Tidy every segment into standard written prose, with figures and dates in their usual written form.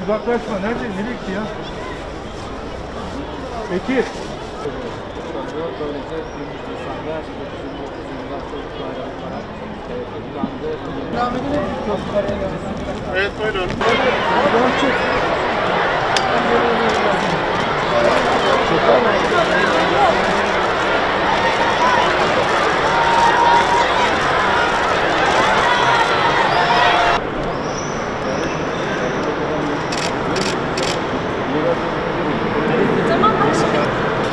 Uzaklaşma. Nerede? Nereye gitti ya? Bekir. Böylece 23 Nisan'da 929 yılından çocuk bayramı olarak kutlandı. Devam edelim mi? Evet, buyurun. Tamam, bak şimdi.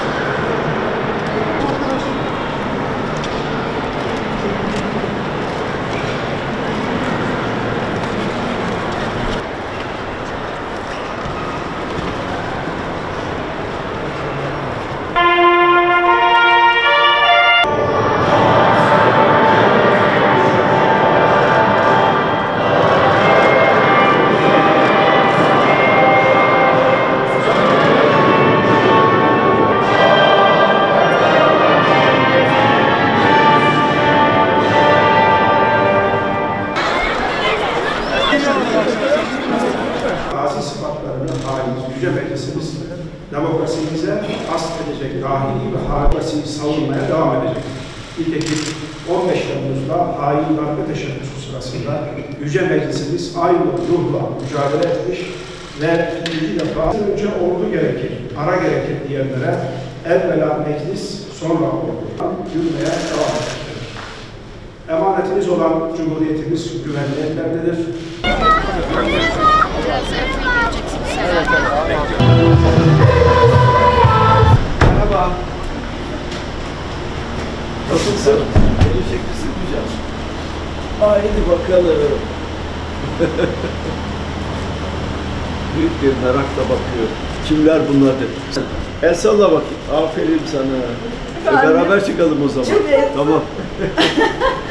Gazi sıfatlarına haiz Yüce Meclisimiz demokrasimize asıl edecek dahili ve demokrasiyi savunmaya devam edecek. Nitekim 15 Temmuz'da hain darbe teşebbüsü sırasında Yüce Meclisimiz aynı ruhla mücadele etmiş ve ikinci defa önce ordu gerekir, para gerekir diyenlere evvela meclis sonra ordu yürümeye devam edecektir. Emanetimiz olan Cumhuriyetimiz güvenli ellerdedir. Merhaba. Nasılsın? Teşekkürsün hocam. Haydi bakalım. Büyük bir merakla bakıyor. Kimler bunlar dedi. El salla bakayım. Aferin sana. Beraber çıkalım o zaman. Evet. Tamam.